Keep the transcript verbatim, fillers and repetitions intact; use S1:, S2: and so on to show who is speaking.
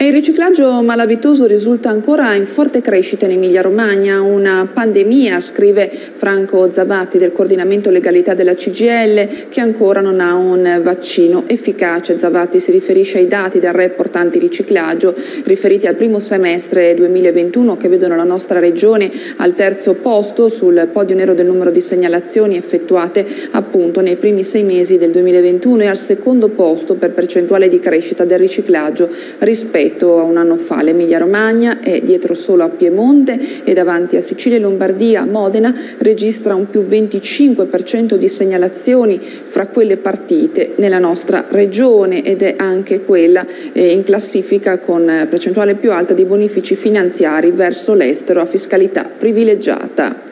S1: E il riciclaggio malavitoso risulta ancora in forte crescita in Emilia-Romagna, una pandemia, scrive Franco Zavatti del coordinamento legalità della C G I L, che ancora non ha un vaccino efficace. Zavatti si riferisce ai dati del report antiriciclaggio riferiti al primo semestre duemilaventuno, che vedono la nostra regione al terzo posto sul podio nero del numero di segnalazioni effettuate appunto nei primi sei mesi del duemilaventuno e al secondo posto per percentuale di crescita del riciclaggio rispetto a un anno fa. L'Emilia Romagna è dietro solo a Piemonte e davanti a Sicilia e Lombardia. Modena registra un più venticinque per cento di segnalazioni fra quelle partite nella nostra regione ed è anche quella eh, in classifica con percentuale più alta di bonifici finanziari verso l'estero a fiscalità privilegiata.